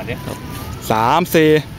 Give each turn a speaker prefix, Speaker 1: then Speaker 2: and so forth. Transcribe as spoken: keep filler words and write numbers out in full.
Speaker 1: เนี่ย
Speaker 2: สามสี่